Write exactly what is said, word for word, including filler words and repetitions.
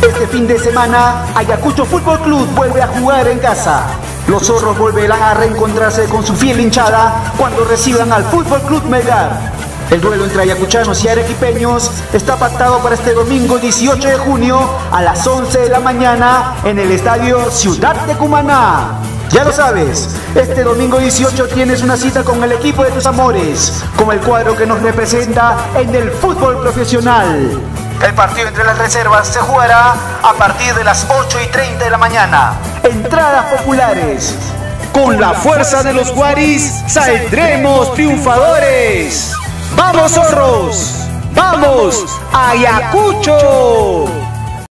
Este fin de semana, Ayacucho Fútbol Club vuelve a jugar en casa. Los zorros volverán a reencontrarse con su fiel hinchada cuando reciban al Fútbol Club Melgar. El duelo entre ayacuchanos y arequipeños está pactado para este domingo dieciocho de junio a las once de la mañana en el estadio Ciudad de Cumaná. Ya lo sabes, este domingo dieciocho tienes una cita con el equipo de tus amores, con el cuadro que nos representa en el fútbol profesional. El partido entre las reservas se jugará a partir de las ocho y treinta de la mañana. Entradas populares. Con la fuerza de los Guaris saldremos triunfadores. ¡Vamos, zorros! ¡Vamos, Ayacucho!